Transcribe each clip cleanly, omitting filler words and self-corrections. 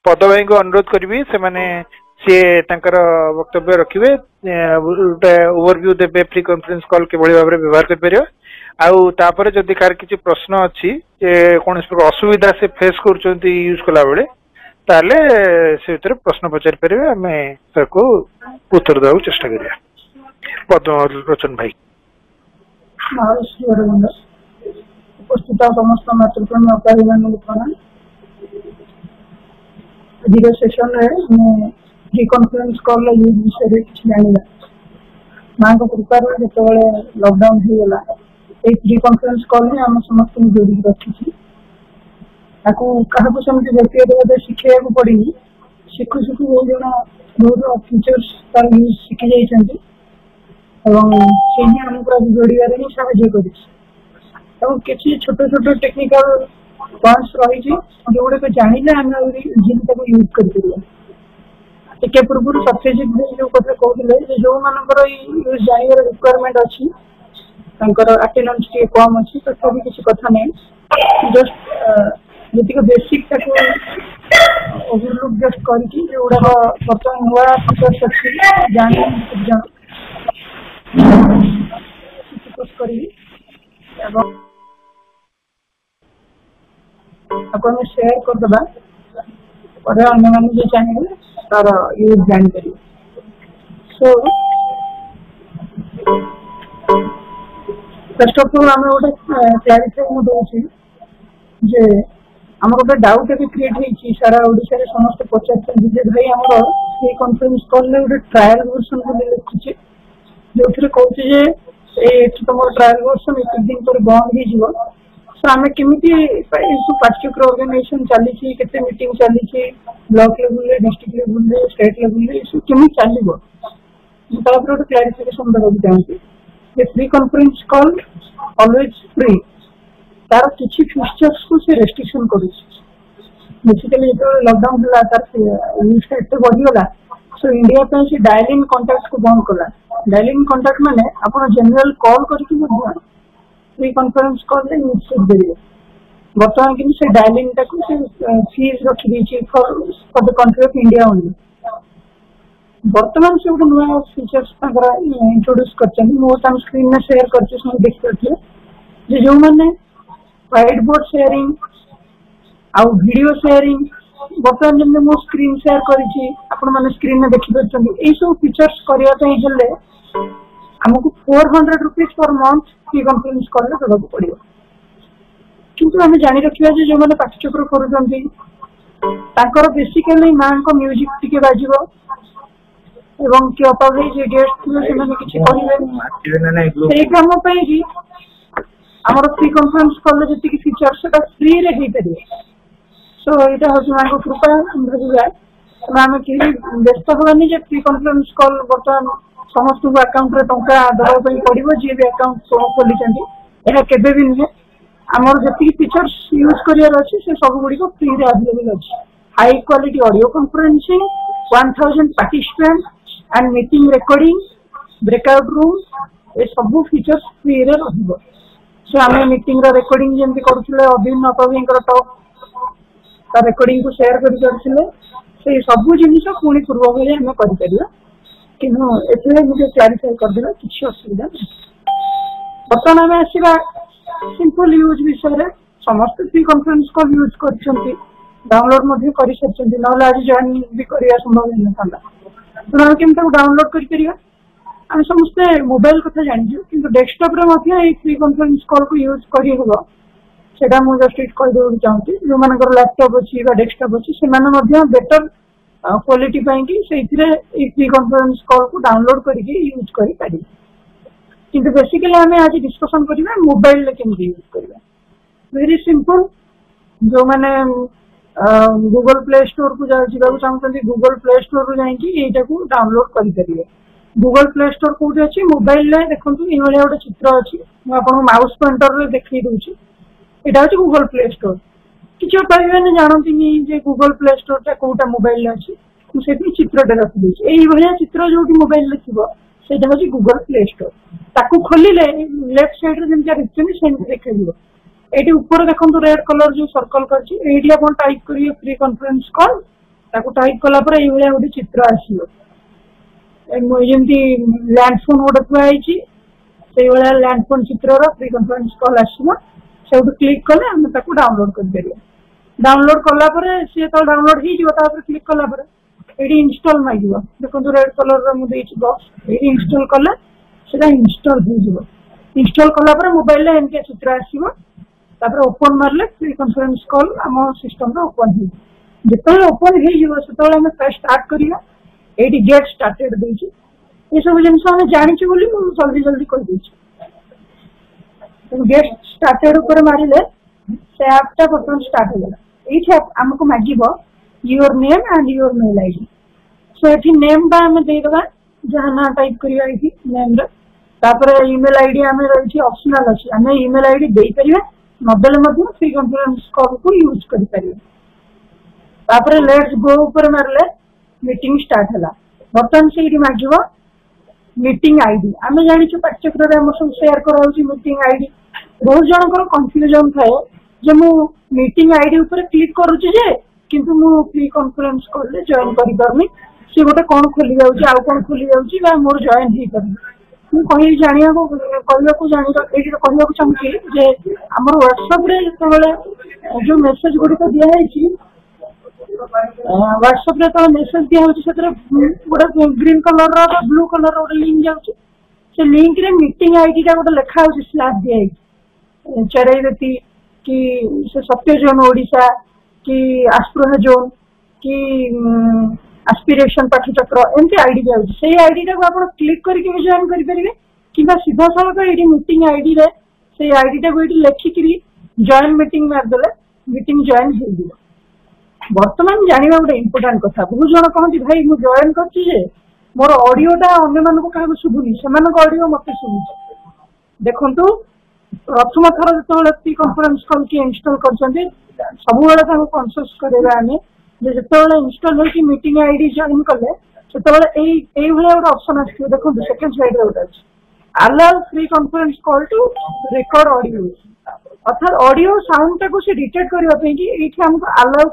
पद भाई को अनुरोध करी से माने सी वक्तव्य रखिए गोटे ओवरव्यू देवे फ्री कॉन्फ्रेंस कॉल के भाव में व्यवहार कर आउे जदि कार किसी प्रश्न अच्छी कौन असुविधा से फेस कर यूज कला बेले ताले से प्रश्न पचारि पारे आम उत्तर देवा चेष्टा करिया। पद्मलोचन भाई उपस्थित समस्त मातृप्रेमी अपारी मान प्रणाम। आज session free conference call use विषय किसी जाना माँ को कृपार जो लॉकडाउन हो गला ये फ्री कॉन्फ्रेंस कॉल ही आम समस्त जोड़ी रखी क्या सेमती व्यक्तिगत भाव शिखा पड़ी शिखु शिखु बहुत जन बहुत फीचर्स तार यूज शिखी जाइए पूरा जोड़ार ही साहय कर किसी छोट छोट टेक्निकल पॉइंट्स रही जोगुड़ा जानिले आम इजिली यूज कर पूर्व सत्यजित भाई जो कथा कहते जो मानकर यूज जानवर रिक्वायरमेंट अच्छी अटेंडेंस टे कम अच्छी तथापि किसी कथा नहीं जस्ट जी बेसिक ओवरलुक जस्ट करके जोड़ा बर्तमान नुआ फीचर्स अच्छी जानी कर शेयर करदे अन्य मान जो चाहिए तार यूज जानकारी। सो फर्स्ट ऑफ ऑल आम गोटे क्लारिफाई मुझे जे आम गोटे डाउट भी क्रिएट होती सारा ओडिशा रे समस्त पचार भाई आम फ्री कॉन्फ्रेंस कॉल गोटे ट्रायल वर्सन बोली लिखुचे जो कहते तुम ट्रायल वर्सन एक दिन पर बंद हो आम केमी पार्टिकुलर ऑर्गेनाइजेशन चली केते मीटिंग चली block level district level state level केमी चलो गोटे क्लारिफिकेशन देना चाहूँगी free conference call always free तार किसी फीचर्स को से रेस्ट्रिक्शन कर बेसिकली जो लॉकडाउन है तार यूज एत बढ़ीगला सो इंडिया पे से डायल इन कॉन्टैक्ट को बंद कला डायल इन कॉन्टैक्ट माने आप जनरल कॉल करके फ्री कॉन्फ्रेंस कॉल यूज कर बर्तमान कि से डायलिंग फीस रखी for the country of India only बर्तमान से गोटे नुआ फीचर्स इंट्रोड्यूस कर स्क्रीन में शेयर कर देख पारे जो मैंने व्हाइट बोर्ड शेयरिंग आउ वीडियो शेयरिंग बर्तमान जमी मो स्क्रीन शेयर कर स्क्रीन में देखिपार यही सब फीचर्स करने आमको 400 rupees per month free conference call देवा पड़ो किंतु आम जानी रखा जो मैंने पाठ्यचक्र कर बेसिकली माँ को म्यूजिक टी बाज कि अपा भाई जो गेस्ट थे कम आमर फ्री कॉन्फ्रेंस कॉल जी फीचर्स फ्री रे हो पारे सो यहाँ हूँ माँ को कृपा भाविया आम कि व्यस्त हवानी फ्री कॉन्फ्रेंस कॉल बर्तमान समस्त अकाउंट रे टंका देवाई पड़ो जी भी अकाउंट खोली केबे भी नुहे आमर जी फीचर्स यूज करार अच्छे से सब गुड़िक फ्री रे अवेलेबल अच्छे high quality audio conferencing 1000 participant and meeting recording breakout room ये सब फीचर्स फ्री रे रहिबो सो आम मीटिंग रिकॉर्डिंग जमी करुले अभिन्न अपी टॉक तार रिकॉर्डिंग को शेयर कर सब जिन पुणी पूर्व भाई आम कर कि मुझे क्लारिफाई करदेला किसी असुविधा नहीं। बर्तमान आम आसवा सिंपल यूज विषय समस्त फ्री कॉन्फ्रेंस कॉल यूज कर डाउनलोड कर सारी ना आज जॉइन भी करवा संभव नहीं था केमी डाउनलोड कर समस्ते मोबाइल कथा जानी कि डेस्कटॉप रे फ्री कॉन्फ्रेंस कॉल को यूज कर जस्ट कहीदेक चाहूँगी जो मान लैपटॉप अच्छी डेस्कटॉप अच्छी से better quality free conference call को डाउनलोड करके यूज करें कि बेसिकली आम आज डिस्कसन करवा मोबाइल केमती यूज करवा वेरी सिंपल जो मैंने गूगल प्ले स्टोर को जावाक चाहते गूगल प्ले स्टोर रू जाइए को डाउनलोड करेंगे गूगल प्ले स्टोर कौट अच्छी मोबाइल देखो ये गोटे चित्र अच्छी मुझे माउस पॉइंटर देखी दूसरी यहाँ हूँ गूगल प्ले स्टोर किसी पाइबे जानती गूगल प्ले स्टोर कौटा मोबाइल अच्छी मुझे चित्रटे रखी यही चित्र जो मोबाइल थी से गूगल प्ले स्टोर ताकू खोलिले लेफ्ट साइड जमी देखा ये ऊपर देखो रेड कलर जो सर्कल कर टाइप करिए फ्री कॉन्फ्रेंस कॉल ताको टाइप कला पर एई भलिया गोटे चित्र आसीबो जेमती लैंडफोन गोटे थुआई से लैंडफोन चित्र फ्री कॉन्फ्रेंस कॉल आसो से क्लिक कले आम डाउनलोड कर डाउनलोड कला सी तो डाउनलोड हो क्लिक कला ये इंस्टॉल मांग देखो रेड कलर मुझे बॉक्स ये इंस्टॉल कला से इंस्टॉल हो इंस्टॉल कला मोबाइल एमती चित्र आसो ओपन मारे फ्री कॉन्फ्रेंस कॉल आम सिस्टम ओपन हो जिते ओपन हो स्टार्ट करवा ये गेट स्टार्टेड देती ये सब जिन जानी बोली जल्दी जल्दी कहीदे गेट स्टार्टेड मारे से आपटा बर्तमान स्टार्ट हो ये आमको मागिब your name and your mail ID so ये नेम टा आम देदेबा जहाँ ना टाइप करवा ये नेम ईमेल आईडी आम रही ऑप्शनल अच्छी आम ईमेल आईडी दे पारे नदेले फ्री कॉन्फ्रेंस कॉल को यूज कर लेट्स गो ऊपर मारे मीटिंग स्टार्ट है बर्तमान से ये मागिब मीटिंग आईडी आम जानी पाठ्यक्रम आम सब शेयर करा मीटिंग आईडी बहुत जनकर कन्फ्यूजन थाए जे मु मीटिंग आईडी ऊपर क्लिक करूची जे किंतु मु फ्री कॉन्फ्रेंस कॉल ले जॉइन करि परनी से गोटे कोन खोली जाउची आ कोन खोली जाउची बा मोर जॉइन ही करनी मु कहि जानिया को कहला को जानि एठी कहला को चाहूची जे हमर WhatsApp रे तबले जो मेसेज गुडी तो दिया है छी WhatsApp रे तो मेसेज दिया होची सेतरे गोटे ग्रीन कलर रो ब्लू कलर रो लिंक जाउची से लिंक रे मीटिंग आईडी टा गोटे लिखा होची स्लैश दिया है चरैवती कि सत्य जोन ओडिशा कि आस्पृह जोन कि एस्पिरेशन पाठचक्र एमती आईडी जाउची से आईडी टा को आपण क्लिक करके भी जॉइन करि परिबे किबा सीधा सळक एडी मीटिंग आईडी रे से आईडी टा को एडी लेखिकरी जॉइन मीटिंग मार देले मीटिंग जॉइन हो जिवो वर्तमान जानिबा गोटे इंपोर्टेंट कथा बहुत जण कहନ୍ତି भाई मु जॉइन करछि जे मोर ऑडियो टा अन्य मानको काहको सुबुनी सेमानको ऑडियो मते सुबुनी देखंतु प्रथम थर जो फ्री कॉन्फ्रेंस कॉल की इंस्टॉल कर सब कनसीयस करेगा आम जो इंस्टॉल हो मीटिंग आईडी जॉइन कले से गोटे ऑप्शन आसो देखो सेकेंड स्लाइड रे गोटे allow free conference call to record audio अर्थात ऑडियो साउंड टाको से डिटेक्ट करने हमको अलाउ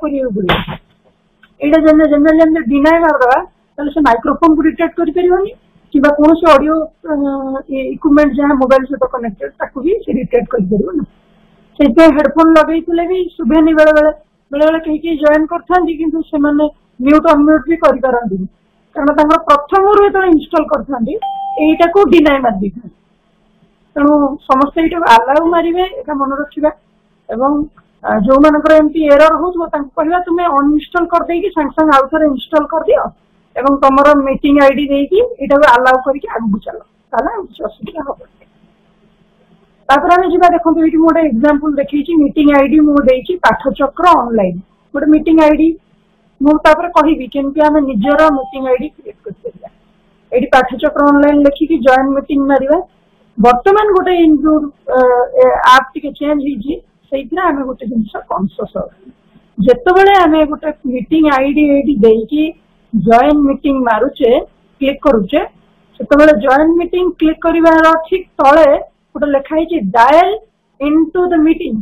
करियो जनरल डिनाई मारदेवा से माइक्रोफोन को डिटेक्ट करें कि कौन से ऑडियो इक्विपमेंट जहाँ मोबाइल सहित कनेक्टेड ताकू भी से डिटेक्ट कर से हेडफोन लगे भी शुभेनी बेले बेले बेले बेले कहीं जॉइन करते म्यूट अनम्यूट भी करें कारण प्रथम जो इनस्टॉल करटा को डिनाई मार दी तेणु समस्ते ये अलाउ मारे यहाँ मन रखा जो मानकर एमती एरर हो कहवा तुम्हें अनइंस्टॉल कर देकी सांगे सांगे आउ थे इनस्टॉल कर दियो एवं तुम मीटिंग आईडी देकी यहाँ अलाउ करके आगू चलो ताला किसी असुविधा हम तापर आम जा देखो ये गोटे एग्जांपल देखी मीटिंग आईडी मुझे पाठचक्र ऑनलाइन गोटे मीटिंग आईडी मुझे कहबी केमती आम निजर मीटिंग आईडी क्रिएट कर ये पाठचक्र ऑनलाइन लिखिकी जॉइन मीटिंग मारिबा वर्तमान गोटे इनक्लूड आप टी चेंज हो आम गोटे जिन कनसीयस जिते आम गोटे मीटिंग आईडी एडी देकी जॉइन मीटिंग मारुचे क्लिक करुचे से जॉइन मीटिंग क्लिक कर ठीक तले गोटे लिखाई डायल इनटू द मीटिंग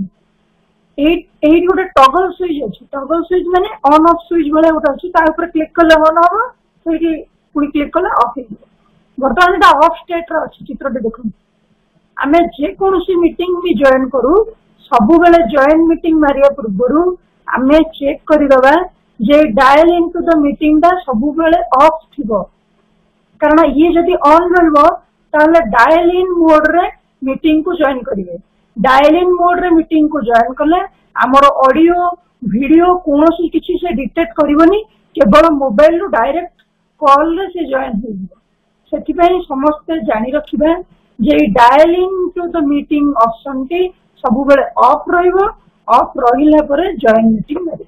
ये गोटे टगल स्विच अच्छी टगल स्विच माने ऑन ऑफ स्विच भाई गोटे अच्छी क्लिक कले ऑन हम से पुणी क्लिक कले ऑफ हो बर्तमान यहाँ ऑफ स्टेट अच्छी चित्र देखो आम जेकोसी मीटिंग भी जॉइन करू सब बेले जॉइन मीटिंग मारिया पूर्व आम चेक करदे जे डायल इनटू द मीटिंग टा सब बेले ऑफ थी कारण ये जदि ऑन रहा डायल इन मोड रे मीटिंग को जॉइन करेंगे डायल इन मोड रे मीटिंग को जॉइन कले आमर ऑडियो वीडियो कौन किसी से डिटेक्ट करनी केवल मोबाइल रू डायरेक्ट कॉल रे से जॉइन हो समस्ते जानी रखिबा जे dial in to the meeting option टी सब बेले ऑफ रहिबो ऑफ रहिला परे जॉइन मीटिंग मारिबा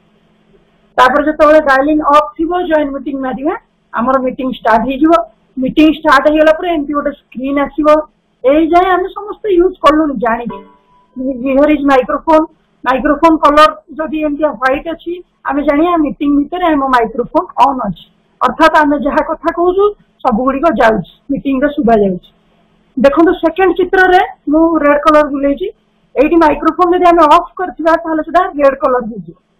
तापर जो डायलिंग ऑफ थी जॉइन मीटिंग मारिबा आमर मीटिंग स्टार्ट हो मीटिंग स्टार्ट हो गला एमती गोटे स्क्रीन आसो यही जाए आम समस्त यूज कलु जानी here is microphone microphone colour जदि एमती व्हाइट अच्छी आम जानिया मीटिंग भितर आम माइक्रोफोन ऑन अच्छी अर्थात आम जहाँ कथा कहूँ सब गुड़िक जाऊँ मीटिंग शुभा जा देखो सेकेंड चित्र रे मु रेड कलर बुले ये माइक्रोफोन यदि आम ऑफ करथिबा ताले सेटा रेड कलर हो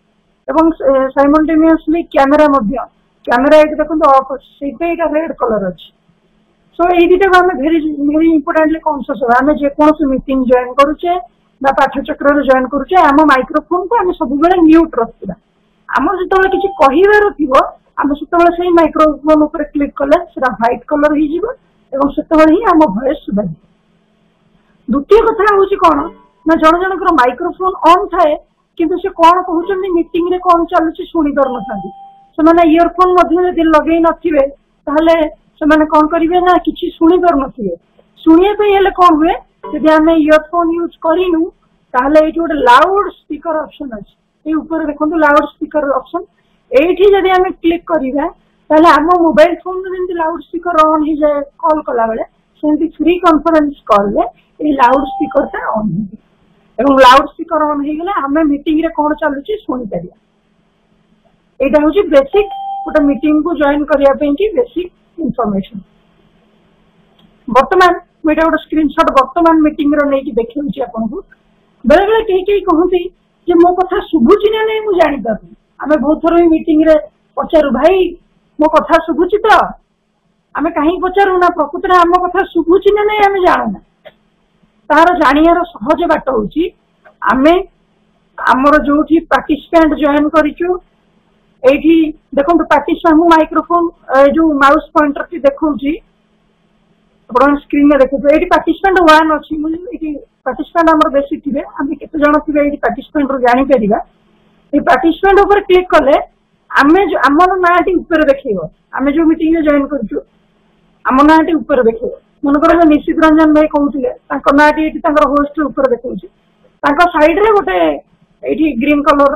एवं साइमल्टेनियसली कैमेरा कैमेरा ये देखो ऑफ अच्छे रेड कलर अच्छे सो ये दुटा को आम भेरी भेरी इंपोर्टेंटली कॉन्शियस हो आम जेकोसी मीटिंग जॉइन करुचे पाठचक्र जॉइन करुचे आम माइक्रोफोन को आम सब म्यूट रखा आम जो किसी कहबार थी आम से माइक्रोफोन उपर क्लिक कले व्हाइट कलर हो ही आम वॉइस सुधा। द्वितीय कथा हूँ कौन ना जन जनकर माइक्रोफोन ऑन थाए किंतु से कौन कहते मीटिंग रे कौन चलुची शुणी पार ना इयरफोन लगे नथिबे ताहले से कौन करेंगे ना किसी शुणी पार नथिबे शुणिया कौन हुए जब आम इयरफोन यूज करूँ ताहले ये गोटे लाउड स्पीकर ऑप्शन अच्छे ये ऊपर देखो लाउड स्पीकर ऑप्शन ये जब आम क्लिक करवा ताहले आम मोबाइल फोन जमी लाउड स्पीकर ऑन हो जाए कॉल कला बेले सेमती फ्री कॉन्फ्रेंस कॉल ये लाउड स्पीकर टा ऑन हो लाउड स्पीकर ऑन हो गला आम मीटिंग रे कौन चलुची शुणी पार यहाँ हूँ बेसिक गोटे मीटिंग को जॉइन करने की बेसिक इनफॉरमेशन। बर्तमान मुझे गोटे स्क्रीनशॉट बर्तमान मीटिंग रो नहीं देखी आपको बेले बेले कहीं कहती जे मो कथा शुभुची ना नहीं मुझे जापर आम बहुत थर मीटिंग रे पचारू भाई मो कथा शुभुची तो आम कहीं पचारू ना प्रकृत में आम कथा शुभुची ना नहीं आम जानूना तार जानियार सहज बाट हूँ आम आमर जो पार्टिसिपेंट जॉइन करूँ ये देखो पार्टिसिपेंट हूँ माइक्रोफोन जो माउस पॉइंटर की देखा स्क्रीन में देखो ये पार्टिसिपेंट 1 अच्छी पार्टिसिपेंट आम बेसी थे आम केत जन थे ये पार्टिसिपेंट जापर ये पार्टिसिपेंट उपर क्लिक कले आमर नाटी ऊपर देखेब आम जो मीटिंग जॉइन करूँ आम नाटी ऊपर देखेब मनकर जो निशित रंजन भाई कहते नाटी ये होस्ट ऊपर देखा साइड रे गोटे ये green colour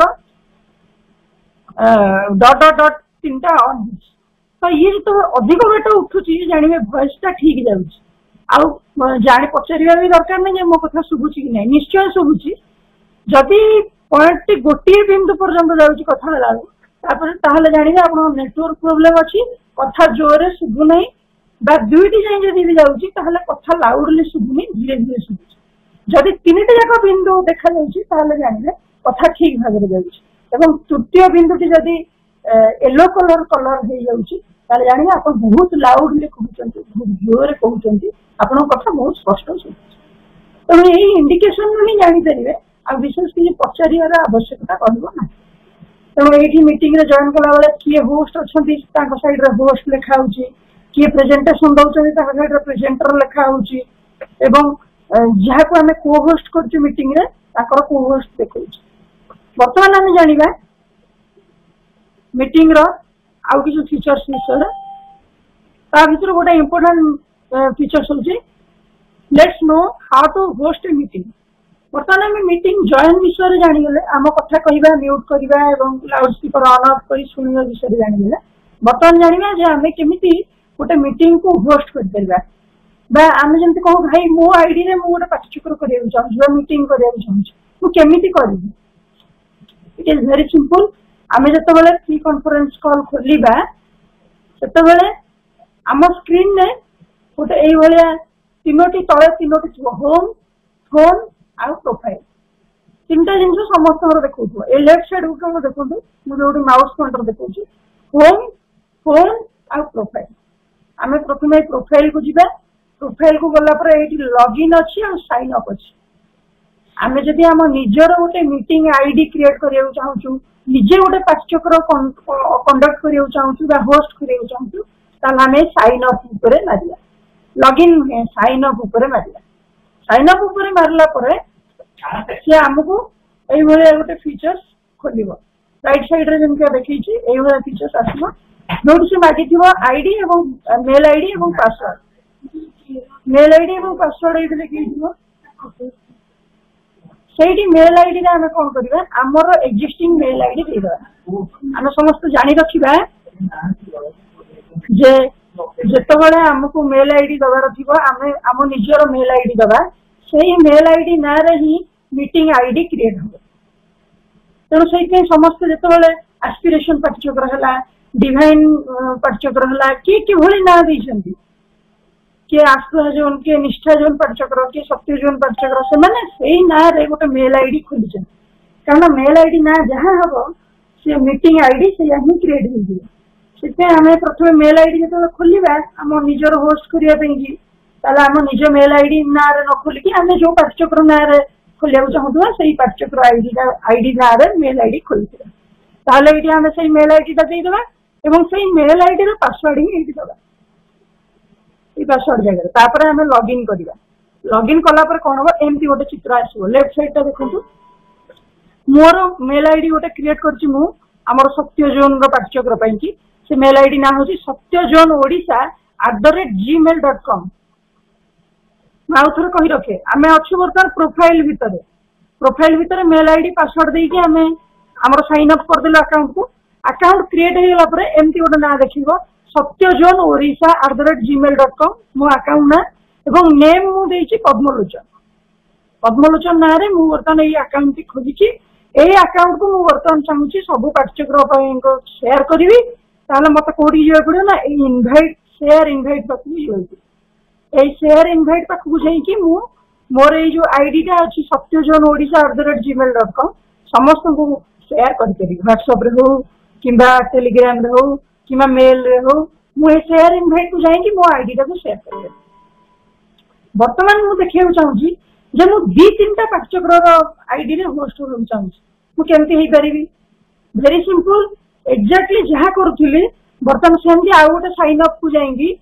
dot dot dot 3टा ऑन तो ये जो अधिक बेट उठुची जानवे वॉइस टा ठीक जाऊँ जाने पचार भी दरकार नहीं मो कथा शुभुची कि नहीं निश्चय शुभुची जदि पॉइंट गोटे बिंदु पर्यंत जाऊँगी कथा ताहले जानवे आप नेटवर्क प्रोब्लेम अच्छी कथा जोरे शुभु नहीं दुईटी जाए जदि भी जाऊँगी कथा लाउडली शुभुनी धीरे धीरे शुभुची जदि 3टा जाक बिंदु देखा जानवे कथा ठीक भाव में जाऊँगी तृतीय बिंदुटी जदि येलो कलर कलर हो जाऊँगी जानवे आप बहुत लाउडली कहते बहुत जोर कहते आपन कथा बहुत स्पष्ट शुभुची तेणु यही इंडिकेशन ही जापर आ विशेष किसी पचार आवश्यकता करना तेणु ये मीटिंग रे जॉइन कला बेले किए होस्ट अच्छा साइड रे होस्ट लिखा किए प्रेजेंटेशन दौरान साइड रे प्रेजेंटर लिखा जहाँ को आम को होस्ट कर मीटिंग रे को होस्ट देखा बर्तमान आम जाना मीटिंग रो आउ किसी फीचर्स विषय भर गोटे इम्पोर्टेंट फीचर्स हूँ let's know how to host a meeting बर्तमान आम मीटिंग जॉइन विषय जानीगले आम कथा कहवा म्यूट करवा लाउड स्पीकर ऑन ऑफ कर शुणा विषय जानीगले बर्तमान जाना आम केमी गोटे मीटिंग को होस्ट कर आम जमी कहूँ भाई मो आईडी रे मु गोटे पाठचक्र करने चाहूँ मीटिंग करने चाहूँ मुझे करी इट इज वेरी सिंपल आम जो फ्री कॉन्फ्रेंस कॉल खोलिबा से आम स्क्रीन में गोटे ये 3टी तले 3टी थी होम फोन आ प्रोफाइल 3टा जिन समस्त देखा ये लेफ्ट साइड को देखो मुझे माउस पॉइंटर देखा होम फोन आ प्रोफाइल आम प्रथम प्रोफाइल को जीवा प्रोफाइल को गलापर ये लॉगिन अच्छी और साइन अप अच्छी आम जदि आम निजर गोटे मीटिंग आईडी क्रिएट करने चाहूँ निजे गोटे पाठचक्र कंडक्ट करने चाहूँ होस्ट करने चाहूँ आम साइन अप मारिया लॉगिन नुहे साइन अप मारिया साइन अप मारला सी आमको ये गोटे फीचर्स खोल राइट साइड रे जमी देखी ये फीचर्स आसो जो से मागी आईडी और मेल आईडी और पासवर्ड मेल आईडी और पासवर्ड ये देखी से मेल आईडी रे आम कौन करवा आमर एक्जिस्टिंग मेल आईडी देवा आम समस्त जानी रखा जे जितेबाला आमको मेल आईडी दबार थी आम निजर मेल आईडी दबा से मेल आईडी ना रे ही मीटिंग आईडी क्रिएट हो तेणु से समस्त जितेबाला एस्पिरेशन पाठचक्र है डिवाइन पाठचक्र है किए ना देती किए आस्था जोन किए निष्ठा जोन पाठचक्र किए सत्य जोन पाठचक्र से ना गोटे मेल आईडी खोली कारण मेल आईडी ना जहाँ हम से मीटिंग आईडी से ही क्रिएट हो से आम प्रथम मेल आईडी जो खोलिबा आम निजर होस्ट करने आम निज मेल आईडी ना न खोलिकी आम जो पाठ्यक्रम ना खोलिया चाहूँ से पाठ्यक्रम आईडी ना मेल आईडी खोलते ये आम से मेल आईडी देदेबा एवं से मेल आईडी पासवर्ड ही दबा ये पासवर्ड जगह आम लॉगिन करवा लॉगिन कलापर कौन हम एमती गोटे चित्र आसो लेफ्ट साइड देखो मोर मेल आईडी गोटे क्रिएट करछि मु हमर सत्यजोन रो पाठ्यक्रम की से मेल आईडी ना होची satyazonodisha@gmail.com माउ थर कहि रखे आमे अच्छु बर्तन प्रोफाइल भितर मेल आईडी पासवर्ड दे कि आमे हमर साइन अप कर देला अकाउंट क्रिएट हो गला परे एमती गोटे ना देखिबो satyazonodisha@gmail.com मो अकाउंट ना एवं नेम मु देछि पद्मलोचन ना रे मु बर्तन ए अकाउंट की खोजिछि ए अकाउंट को मु बर्तन चाहूछि सब पाठ्यक्रम शेयर करिवि ताले मत कोडी जे पड़ो ना इनवाइट शेयर इनवाइट पाखु जे शेयर इनवाइट पाखु जाई कि मु मोर ए जो आईडी टा अछि satyazonodisha@gmail.com समस्त को शेयर कर करी WhatsApp रे हो किबा Telegram रे हो किबा मेल रे हो मु ए शेयर इनवाइट को जाई कि मो आईडी टा को शेयर कर वर्तमान मु देखियो चाहूछि जे मु 2-3टा पाठ्यक्रम आईडी रे होस्ट हो चाहूछि मु केमती हे परिबी वेरी सिंपल एक्जाक्टली जहाँ करुली बर्तमान सेमती आउ गोटे साइन अप को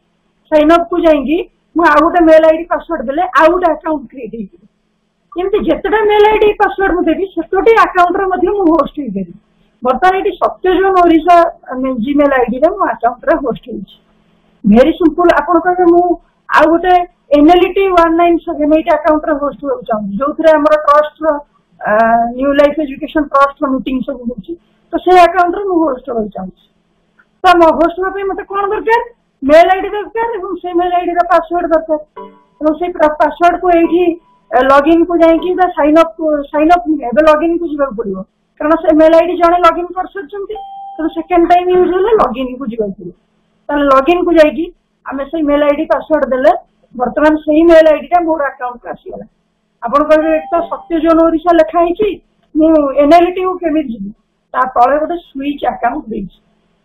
जाएंगी मुझे आउ गोटे मेल आईडी पासवर्ड देले आउ गोटे अकाउंट क्रिएट होमती जितेटा मेल आईडी पासवर्ड मुझे देवी सेतोटी अकाउंट रे होस्ट हो बर्तमान ये सत्यजोनओडिशा जीमेल आईडी रे मो अकाउंट रे होस्ट हो वेरी सिंपल आपन कहे मु आउ गोटे NLT 1978 अकाउंट रे होस्ट हो चाहूँ जो हमर trust new life education trust meeting सब होची तो से अकाउंट रे मु होस्ट हो चाहूँ तो मो होस्ट होबे मते कोन दरकार मेल आईडी दरकार एवं से मेल आईडी रा पासवर्ड दरकार तो से पासवर्ड को एठी लॉगिन को जाई कि साइन अप एबे लॉगिन को जीवा पड़िबो कारण से मेल आईडी जने लॉगिन कर सकछंती तो सेकंड टाइम यूज होले लॉगिन को जीवा पड़िबो ताले लॉगिन को जाई कि हमें से मेल आईडी पासवर्ड देले वर्तमान सही मेल आईडी टा मोर अकाउंट का आसीला आपण कहबे एक तो सत्यजोनओडिशा लिखा है कि मु NLT को केमि जीबी ता तळे गोटे स्विच अकाउंट देछि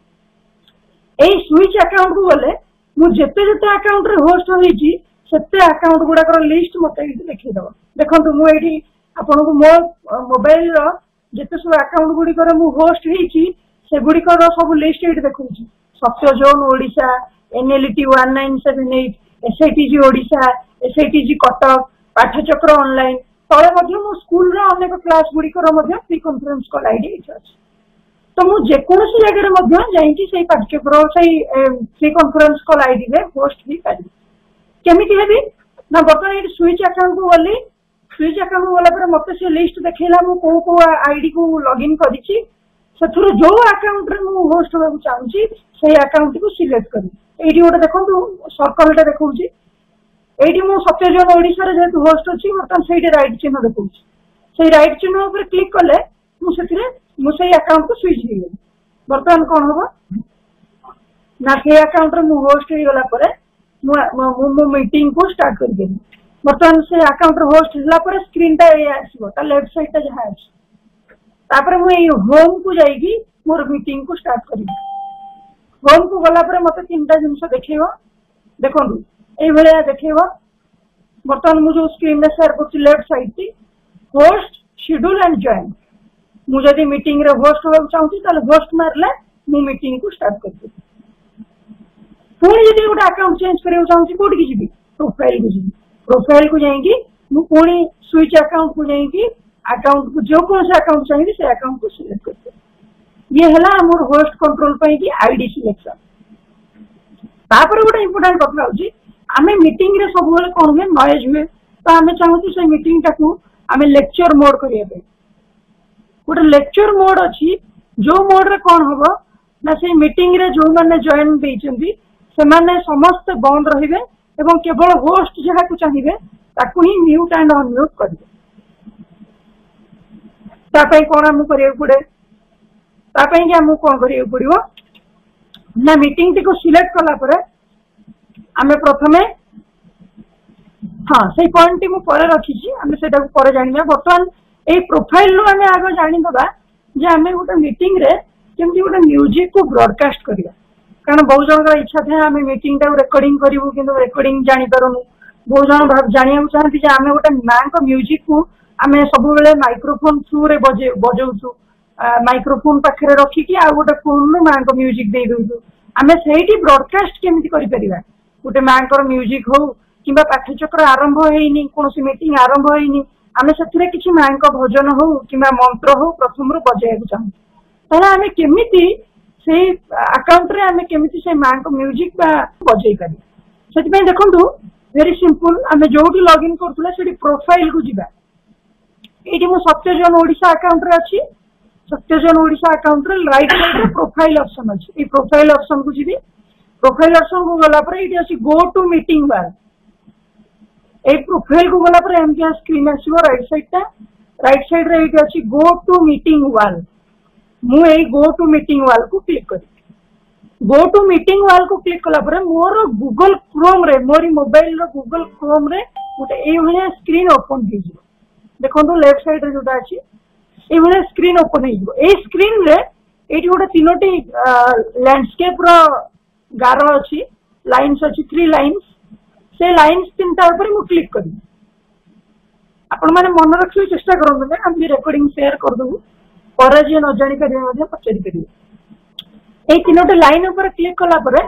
ए स्विच अकाउंट को गले मु जेते अकाउंट रे होस्ट होईची सेते अकाउंट गुडा कर लिस्ट मते देखि दबो देखंतु मु एठी आपन को मो मोबाइल रो जेते सब अकाउंट गुडी कर मु होस्ट होईची से गुडी कर सब लिस्ट एठी देखौची सत्यजोनओडिशा NLT 1978 SITG Odisha SITG Cuttack Pathachakra online तले मध्य मो स्कूल रो अनेक क्लास गुडी कर मध्य फ्री कॉन्फ्रेंस कॉल आईडी अछि तो मु जे कोनोसी जगह रे मध्य जाई कि सेही पाठ्यक्रम सेही फ्री कॉन्फ्रेंस कॉल आईडी रे होस्ट भी करी केमिति हेबी ना बर्तमान ये स्विच अकाउंट को गली स्विच अकाउंट को गला पर मते से लिस्ट देखैला मु को आईडी को लॉगिन करिछि सेथुर जो अकाउंट रे मु होस्ट होबा चाहूछि सेही अकाउंट को सिलेक्ट करी एडी ओटा देखंतु सर्कल टा देखौछि एडी मु सत्यजोनओडिशा रे जेतु होस्ट अछि बर्तमान सेही राइट चिन्ह देखौछि सेही राइट चिन्ह ऊपर क्लिक करले मु सेथिरे मु सेही अकाउंट को स्विच हे गेल बर्तमान कोन होबो ना के अकाउंट रे मु होस्ट हे गला परे मु मीटिंग को स्टार्ट कर देबी बर्तमान से अकाउंट रे होस्ट होला परे स्क्रीन टा ए आसीबो ता लेफ्ट साइड ता जहा अछि तापर मु ए होम को जाईगी मोर मीटिंग को स्टार्ट करिबी होम को गला परे मते तीनटा जिंस देखैबो देखंतु ए भलिया देखैबो बर्तमान मु जो स्क्रीन रे शेयर करछि लेफ्ट साइड टी होस्ट शेड्यूल एंड जॉइन मु जदी मीटिंग रे होस्ट हो चाहूछि ताले होस्ट मारले मु मीटिंग को स्टार्ट करछि पुणी जदी गोटे अकाउंट चेंज करियो चाहूछि कोड की जीबी प्रोफाइल को जाएंगी मु पुणी स्विच अकाउंट को जाएंगी अकाउंट को जो कौन सा अकाउंट चाहिए से अकाउंट को सिलेक्ट करते ये हला हमर होस्ट कंट्रोल पई की आईडी सिलेक्शन तापर गोटे इंपोर्टेंट कथा होची आमे मीटिंग रे सब बेले कोन में नॉइज हुए तो आमे चाहूछि से मीटिंग टाकू आमे लेक्चर मोड करिया पे गोटे लेक्चर मोड अछि जो मोड रे कोन होबो ना से मीटिंग रे जो माने जॉइन देइचंदी से माने समस्त बंद रहिबे एवं केवल होस्ट जहा को चाहिए ताकू ही म्यूट एंड अनम्यूट करिवे ता पई कोन हम करियो पड़े ता पई कि हम कोन करियो पड़िवो ना मीटिंग टी को सिलेक्ट कला परे हमें प्रथमे हाँ से पॉइंट मु परे रखी छी हमें सेटा को परे जानिबा बर्तमान ए प्रोफाइल लो हमें आगे जानि दबा जे आम गोटे मीटिंग रे केमती गोटे म्यूजिक को ब्रॉडकास्ट करिया कारण बहुत जन इच्छा था आम मीटिंग टाइम रेकर्डिंग करूँ कि रेकर्डिंग जानीपारूँ बहुत जन जाना चाहती आम गोटे माँ को म्यूजिक को आम सब माइक्रोफोन थ्रू रे बजाऊँ माइक्रोफोन पाखे रखिकी आ गोटे फोन रू माँ को म्यूजिक दे दौचु आम से ब्रॉडकास्ट केमती करिपरिबा गोटे माँ को म्यूजिक हो कि पाठ्यचक्र आरंभ होनी कौन मीटिंग आरंभ होनी आम से किसी माँ को भजन हो कि मंत्र हो प्रथम रू बजाया चाहूँ ताला आम केमिति से अकाउंट रे आम केमिति से माँ को म्यूजिक बजाई पारि से देखु वेरी सिंपल आम जो लॉगिन करूँ से प्रोफाइल को जीवा ये मो सत्यजन ओडिशा अकाउंट रे अच्छी सत्यजन ओडिशा अकाउंट रे राइट साइड रे प्रोफाइल ऑप्शन अच्छी ये प्रोफाइल ऑप्शन को जीवी प्रोफाइल ऑप्शन को गला पर ये अच्छी गो टू मीटिंग वाल ए प्रोफाइल को गला पर एमती स्क्रीन आसो राइट साइड रे ये अच्छी गो टू मीटिंग वाल मुझे गो टू मीटिंग वाल को क्लिक कर गो टू मीटिंग वाल को क्लिक कला पर मोर गूगल क्रोम रे मोरी मोबाइल रो गूगल क्रोम रे गोटे ये स्क्रीन ओपन हो देखो लेफ्ट साइड रे जोटा अच्छी ये स्क्रीन ओपन हो स्क्रीन रे ये गोटे तीनोटी लैंडस्केप रो गार अच्छी लाइन्स अच्छी 3 लाइन्स से लाइन्स 3टा ऊपर मु क्लिक करी आपण माने मन रखियो चेष्टा करंतु ना हम रिकॉर्डिंग शेयर कर दउ पर जे न जानि करियो पचारि करियो ए तीनोटी लाइन ऊपर क्लिक कला पर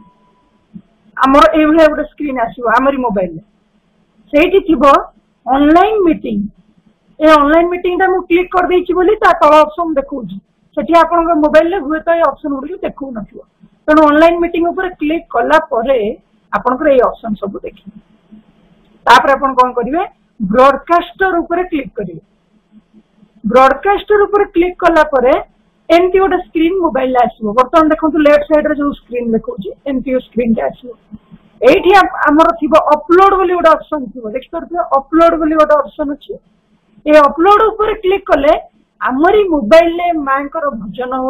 हमर ए भले गोटे स्क्रीन आसीबो हमरी मोबाइल में सेठी थिबो ऑनलाइन मीटिंग ए ऑनलाइन मीटिंग ता मु क्लिक कर देछि बोली ता तळ ऑप्शन देखौछि सेठी आपन मोबाइल ले हुए तो ए ऑप्शन उडी देखौ नथिबो तण ऑनलाइन मीटिंग ऊपर क्लिक कला परे आपन को ए ऑप्शन सब देखि तापर आपन कोन करिवे ब्रॉडकास्टर ऊपर क्लिक करिवे ब्रॉडकास्टर ऊपर क्लिक कला परे एमती गोटे स्क्रीन मोबाइल आसो बर्तमान देखो लेफ्ट साइड रे जो स्क्रीन देखौछि एमती स्क्रीन आसो एठी हमर थिबो अपलोड बोली गोटे ऑप्शन थिबो देखि परथिबो अपलोड बोली गोटे ऑप्शन अछि ए अपलोड ऊपर क्लिक कले हमरी मोबाइल ले मांकर भजन हो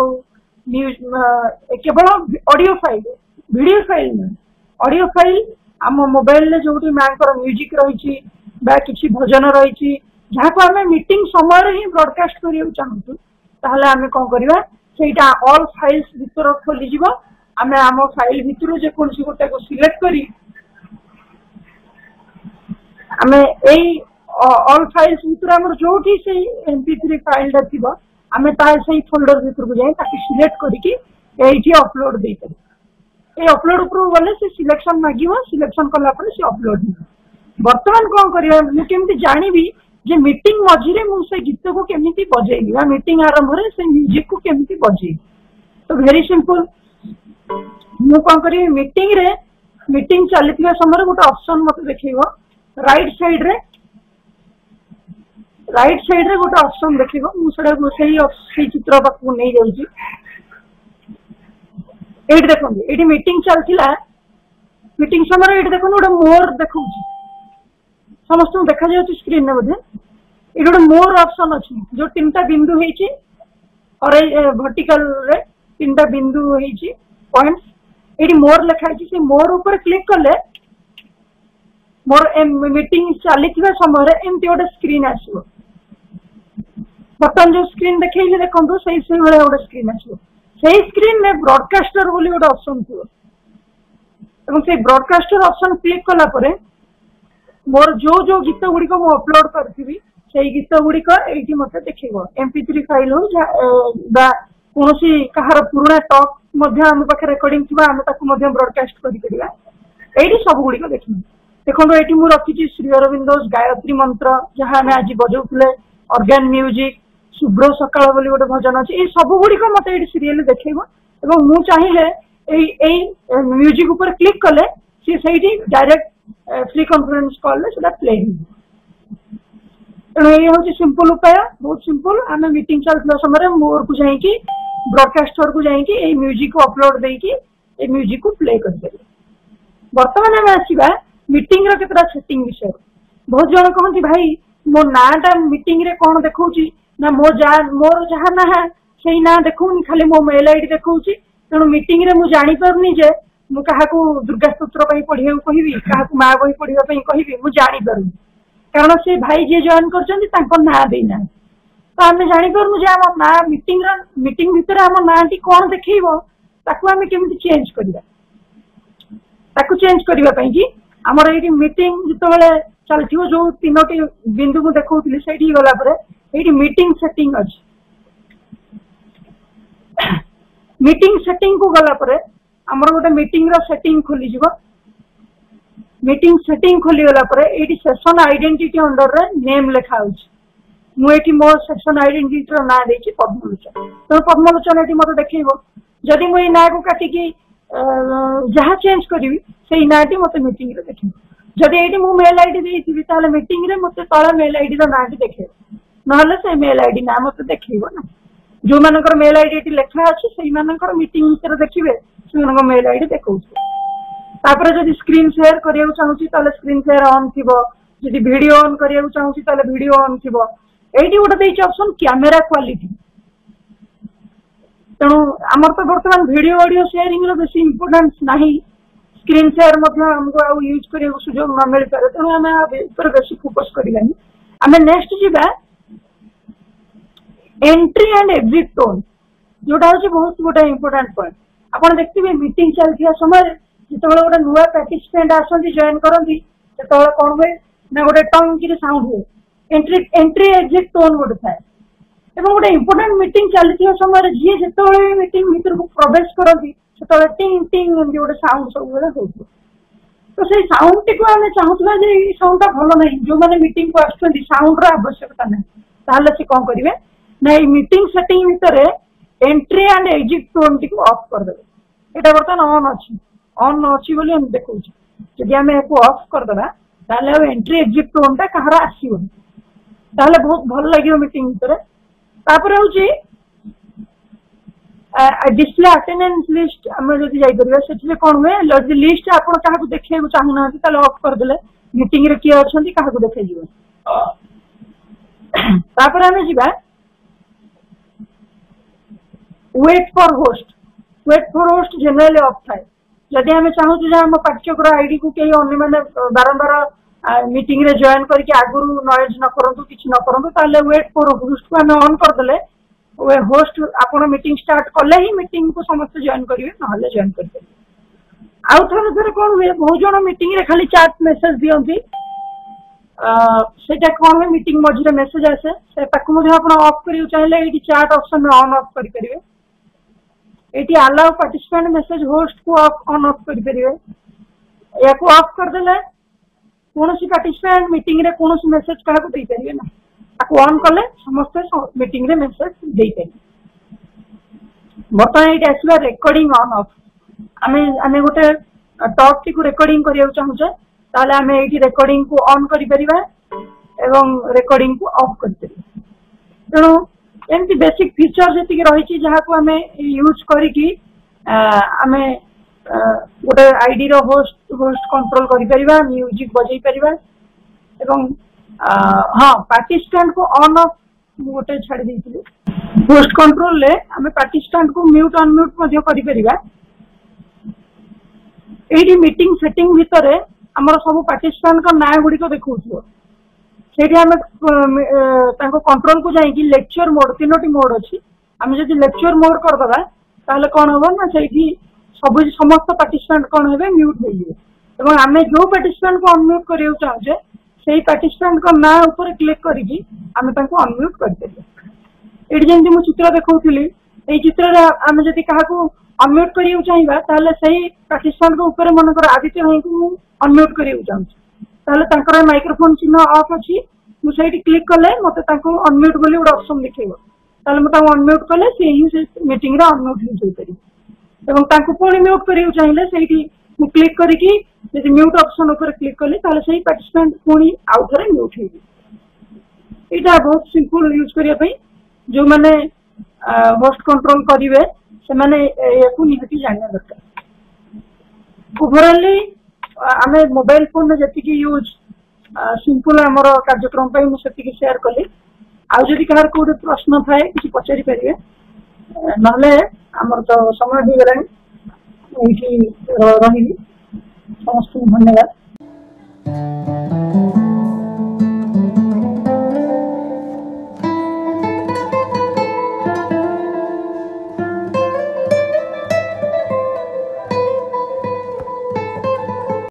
न्यूज केवल ऑडियो फाइल वीडियो फाइल न ऑडियो फाइल हम मोबाइल ले जोटी मांकर म्यूजिक रहिछि बा किछि भजन रहिछि जहाँ को आम मीटिंग समय ही ब्रॉडकास्ट करियो चाहूँ ताहले आमे कोन करिवा सेटा ऑल फाइल्स भितर खोली जीवो आमे आम फाइल भितर जे कोनसी गोटे को सिलेक्ट करी आमे एई ऑल फाइल्स भितर हमर जोठी से mp3 फाइल दा थिबो आमे ता सही फोल्डर भितर को जाय ताकि सिलेक्ट करी कि एठी अपलोड देई करी ए अपलोड ऊपर गले से सिलेक्शन मागिवो सिलेक्शन कला पर से अपलोड वर्तमान कोन करिया मु केमति जानिबी जे मीटिंग मझिरे मु से गीत को केमिति बजेइबी बा मीटिंग आरंभ रे से म्यूजिक को केमिति बजेइबी तो वेरी सिंपल मु कोन करी मीटिंग रे मीटिंग चलिथिबा समय गोटे ऑप्शन मते देखैबो राइट साइड रे गोटे ऑप्शन देखैबो मु सेडा सही चित्र पाखु नै जाउची एठी देखो एठी मीटिंग चलथिला मीटिंग समय एठी देखो गोटे मोर देखौची समस्त देखा जाउची स्क्रीन ने बधे ये गोटे मोर ऑप्शन अछि जो 3टा बिंदु हेची और वर्टिकल रे 3टा बिंदु हेची पॉइंट्स एठी मोर लिखा अछि से मोर ऊपर क्लिक करले मोर मीटिंग चलिथिबा समय रे एमती गोटे स्क्रीन आसीबो बटन जो स्क्रीन देखैले देखंतु सही वाला गोटे स्क्रीन आसीबो सही स्क्रीन में ब्रॉडकास्टर बोली गोटे ऑप्शन थिबो एवं से ब्रॉडकास्टर ऑप्शन क्लिक कला परे मोर जो गीत गुड़ी को अपलोड करथिबी सेही गीत गुड़ी को एठी मते देखैबो mp3 फाइल हो बा कोनोसी कहार पुराना टॉक मध्य हम पाखे रेकॉर्डिंग थिबा हम ताकू मध्य ब्रॉडकास्ट करि करिया एठी सब गुड़ी को देखि देखो एठी मु रखिछि श्री अरविंदोस गायत्री मंत्र जहां हम आज बजौतले ऑर्गन म्यूजिक शुभ्र सकाळ बोली गोटे भजन अछि ए सब गुड़ी को मते एठी सीरियल देखैबो एवं मु चाहिए एई म्यूजिक ऊपर क्लिक कले से सेठी डायरेक्ट फ्री कॉन्फ्रेंस कॉल ले सेटा प्ले हो तेणु ये हूँ सिंपल उपाय बहुत सिंपल आम मीटिंग चलता समय मोर को जाकि ब्रॉडकास्टर को जाकि म्यूजिक को अपलोड देकी ए म्यूजिक को प्ले कर बर्तमान आम आसवा मीटिंग रो केतरा सेटिंग विषय बहुत जन कहती भाई मो नाटा मीटिंग रे कौन देखौची ना मोर जहाँ ना से ना देखौनी खाली मो मेल आईडी देखौची तेणु मीटिंग रे मु जानी परनी जे मु काहाकू दुर्गा स्तोत्र पई पढिया कहिबी काहाकू मां बही पढिया पई कहिबी मु जानी परनी कारण से भाई जे जॉइन करचंदी तांको ना देना तो आम जापर जे आम ना मीटिंग भितर आम ना टी कौन देखो ताकू आम केमी चेंज करवा चेंज करने आमर ये मीटिंग जिते चलती जो 3टी बिंदु को देखी से गला ये मीटिंग सेटिंग अच्छी मीटिंग सेटिंग को गला आमर गोटे मीटिंग रो सेटिंग खोली मीटिंग सेटिंग खोली गला ये session identity under rename लिखा मुझे मो सेशन आइडेंटिटी ना देखी पद्मलोचन तो पद्मलोचन ये मत देखो जदि मुझे ना को काटिकी जहाँ चेंज करी से ना मत मीटिंग देखे जदि ये मु मेल आईडी देती ताले मीटिंग रे मत तला मेल आईडी रो ना देखे ना से मेल आईडी ना मत देखो ना जो मानकर मेल आईडी लेखा अच्छी से मीटिंग भीतर देखिए से मेल आईडी देखो जब स्क्रीन शेयर करने चाहूँगी स्क्रीन शेयर ऑन थी जब वीडियो ऑन करने चाहूँगी वीडियो ऑन थी ये गोटे ऑप्शन कैमेरा क्वालिटी तेणु आमर तो बर्तमान वीडियो ऑडियो शेयरिंग बेसी इम्पोर्टेंस नहीं स्क्रीन शेयर आमको यूज करने सुजोग न मिल पारे तेणु आम बेसी फोकस करानी आम नेक्स्ट जीवा एंट्री एंड एग्जिट टोन जोटा हूँ बहुत गोटे इम्पोर्टेंट पॉइंट आप देखिए मीटिंग चलता समय जो गोटे नुआ पार्टिसिपेंट आसती जॉइन करती से कौन हुए ना गोटे टंग कि साउंड हुए एंट्री एग्जिट टोन गोटे थाए गोटे इम्पोर्टेंट मीटिंग चलती समय जी जो मीटिंग भीतर को प्रवेश करती से टिंग टिंग गोटे साउंड सब हो तो से साउंड टी को आम चाहूला साउंड भल ना जो मैंने मीटिंग को आसुँच साउंड आवश्यकता ना से कौन करेंगे ना मीटिंग सेटिंग भितर एंट्री एंड एग्जिट टोन टी ऑफ करदे यहाँ बर्तमान ऑन अच्छी बोली देखो जब आम ऑफ करदे एंट्री एग्जिट टोन टा कहार आसोनी बहुत भल लगे मीटिंग भितर हूँ डिस्प्ले अटेंडेंस लिस्ट आम जब जापर कौन हुए लिस्ट आप देखा चाहूना ऑफ करदे मीटिंग रे किए अच्छा क्या देखा आम जा wait for host generally off थाए जदि आम चाहूँ आम पाठ्यक्रम आईडी को कहीं अन्य मैंने बारंबार मीटिंग रे जॉइन करके आगुरी नॉइज न करूँ कि न करूँ वेट फॉर होस्ट को आम ऑन करदे होस्ट आपन मीटिंग स्टार्ट कले ही मीटिंग को समस्त जॉइन करेंगे ना जॉइन करेंगे आउ थे कौन हुए बहुत जन मीटिंग रे खाली चैट मेसेज दिखती से कौन हुए मीटिंग मझे मेसेज आसे से ऑफ कर चाहिए ये चैट ऑप्शन में ऑन ऑफ करेंगे ये अलाउ पार्टिसिपेंट मेसेज होस्ट को ऑन ऑफ करेंगे या ऑफ करदे कौन पार्टिसिपेंट मीटिंग रे कौन मेसेज क्या दे पारे ना आपको ऑन कले समस्त मीटिंग रे मेसेज दे पारे बर्तमान ये आसला रेकर्डिंग ऑन ऑफ आम गोटे टॉक टी को रेकर्डिंग करने चाहूचे आम ये रेकर्डिंग को ऑन एवं रेकर्डिंग को ऑफ कर तेणु एमती बेसिक फीचर जी रही जहाँ को आम यूज करी आम गोटे आईडी रो होस्ट कंट्रोल करिपरिबा म्यूजिक बजै परिबा एवं हाँ पार्टिसिपेंट को ऑन ऑफ गोटे छाड़ी देइथिले होस्ट कंट्रोल ले आम पार्टिसिपेंट को म्यूट अनम्यूट मध्य करिपरिबा एडी मीटिंग सेटिंग भितर हमर सब पार्टिसिपेंट का नाम गुडी को देखौछो सेठी आम कंट्रोल को जाई कि लेक्चर मोड 3टी मोड अछि आम जदि लेक्चर मोड कर दबा ताले कोन होबो ना सेठी सब समस्त पार्टिसिपेंट कौन है म्यूट हो आम जो पार्टिसिपेंट को अनम्यूट करियो चाहूचे से पार्टिसिपेंट को ना ऊपर क्लिक करी आम अनम्यूट कर ये जमी मुझे चित्र देखी ये चित्र आम जब क्या अनम्यूट करियो चाहिए ताले सही पार्टिसिपेंट को ऊपर मनकर आदित्य भाई को अनम्यूट करियो चाहूँ माइक्रोफोन चिन्ह ऑफ अच्छी मुझे क्लिक कले मत अनम्यूट बोली गोटे ऑप्शन देखो मत अनम्यूट कले से ही मीटिंग रे अनम्यूट हो जाए पुणी म्यूट करियो चाहिए से क्लिक करके म्यूट ऑप्शन ऊपर क्लिक कले से पार्टिसिपेंट पुणी आउ थे म्यूट हो यहाँ बहुत सिंपल यूज करने जो मैंने होस्ट कंट्रोल करेंगे से निहाती जाना दरकार ओवरऑली आम मोबाइल फोन में जी यूज सिंपल आमर कार्यक्रम मुझे शेयर कली आदि कहार को प्रश्न थाए कि पचारि पारे ना आमर तो समय हो गला समस्त धन्यवाद।